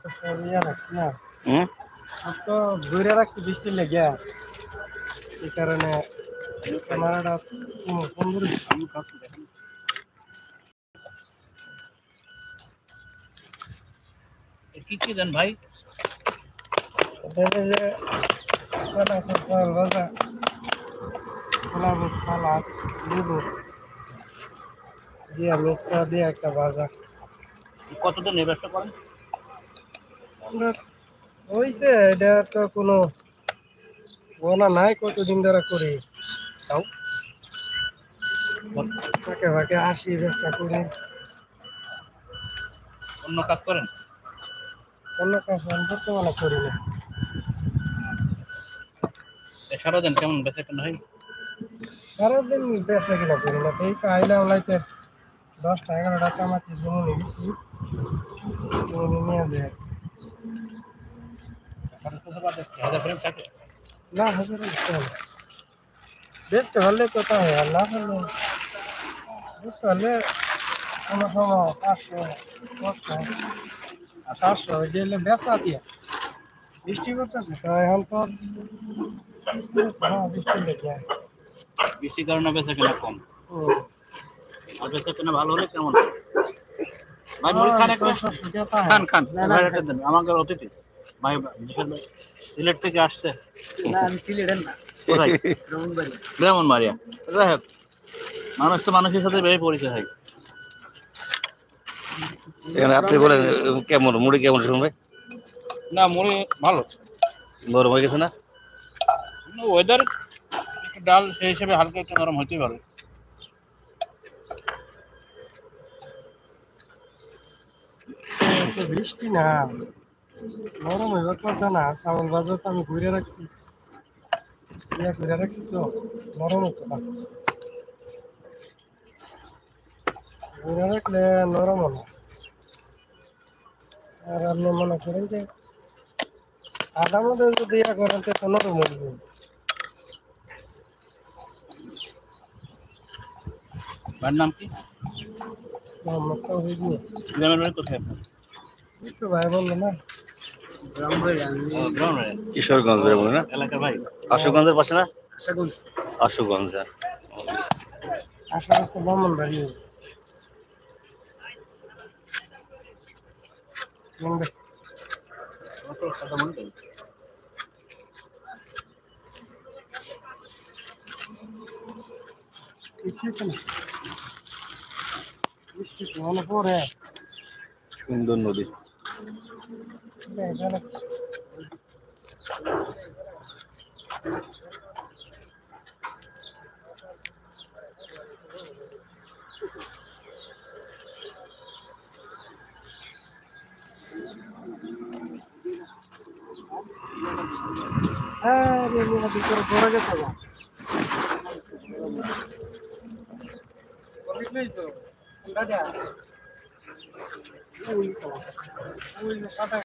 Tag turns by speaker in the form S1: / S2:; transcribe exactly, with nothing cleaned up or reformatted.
S1: ইয়া রাখছি না
S2: হুম
S1: তো ঘুরে রাখছি বৃষ্টির লেগে এই কারণে ক্যামেরাটা সুন্দর আমি কাছে দেখেন
S2: কি কি দেন ভাই
S1: এটা যে সালাদ সালাদ ভাজা সালাদ সালাদ লেবু দিয়ে মিক্সার দিয়ে একটা ভাজা
S2: কতদিন এই ব্যবসা করেন
S1: আমরা হয়েছে এটা তো কোনো বলা নাই কতদিন ধরে করি তাও ফাঁকে ফাঁকে আসি ব্যবসা করি
S2: অন্য কাজ করেন
S1: অন্য কাজ আমি বর্তমানে করি না
S2: সারাদিন কেমন বেচা কেনা হয়
S1: সারাদিন বেচা কিনা করি না এই আইলাম লাইতে দশটা এগারোটা কামাচ্ছি জমি গেছি জমি নিয়ে যায়
S2: হাজার ফ্রেম থাকে
S1: না হাজার বেচতে পারলে কথা হয় আর না পারলে বেচতে পারলে কোনো সময় পাঁচশো পাঁচশো আর চারশো গেলে বেচা দিয়ে বৃষ্টি করতেছে তো এখন তো হ্যাঁ বৃষ্টি লেগে
S2: বৃষ্টির কারণে বেচা কেনা কম আর বেচা কেনা ভালো হলে কেমন ভাই মুড়ি খান একটা খান খান আমাদের অতিথি ভাই বিশাল ভাই সিলেট থেকে আসছে
S1: না আমি সিলেটের না
S2: কোথায়
S1: ব্রাহ্মণবাড়ি
S2: ব্রাহ্মণবাড়িয়া যাই হোক মানুষ তো মানুষের সাথে বেশি পরিচয় হয়
S3: এখানে আপনি বলেন কেমন মুড়ি কেমন শুনবে
S2: না মুড়ি ভালো
S3: নরম হয়ে গেছে না
S2: ওয়েদার একটু ডাল সেই হিসেবে হালকা একটু নরম হতেই পারে
S1: বৃষ্টি না নরম হইবার কথা না চাউল বাজার তো আমি ঘুরে রাখছি ইয়া ঘুরে রাখছি তো নরম হতো না ঘুরে রাখলে নরম হলো আর আপনি মনে করেন যে আধা মধ্যে যদি ইয়া করেন তো নরম হয়ে যাবে
S2: ভাইয়ের নাম কি
S1: মোহাম্মদ তৌহিদ নিয়ে
S2: গ্রামের বাড়ি কোথায় আপনার
S1: একটু ভাই বললো না
S3: কিশোরগঞ্জ বেড়ে বলে না
S2: এলাকা ভাই
S3: আশুগঞ্জের পাশে না
S1: আশাগঞ্জ
S3: আশুগঞ্জ
S1: আশাগঞ্জ তো ব্রাহ্মণবাড়ি বৃষ্টি তো মনে পড়ে
S3: সুন্দর নদী
S1: আরে মেলা ভিতরে ঘোরা গেছে না দাদা ওই তো ওই সাদা